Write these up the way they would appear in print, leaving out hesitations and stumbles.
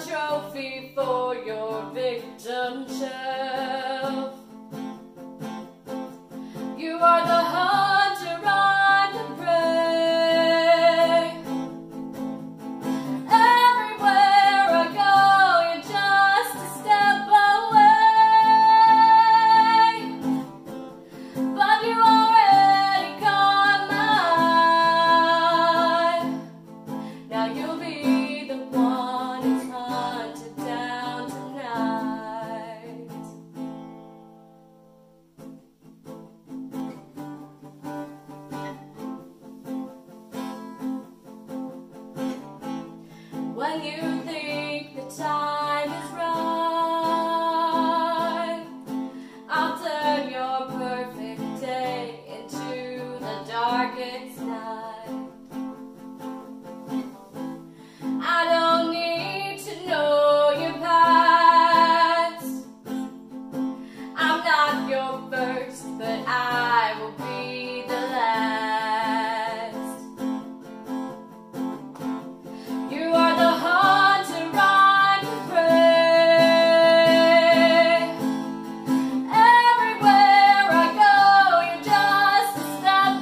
trophy for your victim shelf. You are the hunter on the prey. Everywhere I go, you're just a step away. But you already caught my eye. Now you'll be the one who's hunted down tonight. When you think the time is right, I'll turn your perfect day into the darkest night. I don't need to know your past. I'm not your first, but I will be the last. You are the hunter on the prey. Everywhere I go, you're just a step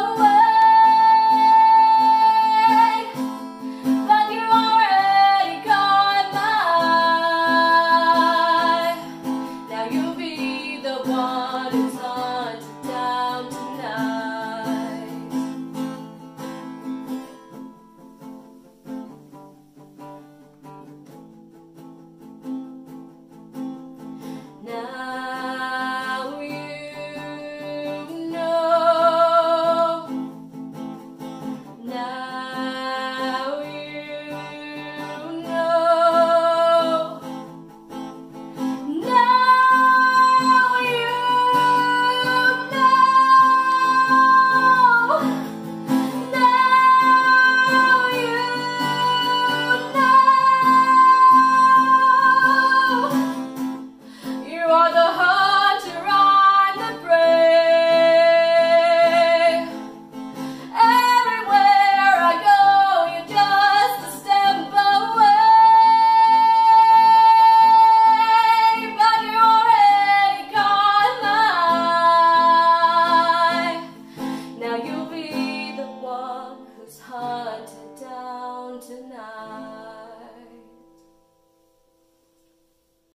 away. But you already caught my eye. Now you'll be the one who's hunted down tonight. Now you know. Now you know. Now you know. Now you know. You are the hunter on the prey. Everywhere I go, you're just a step away. But you already caught my eye. Now you'll be the one who's hunted down tonight.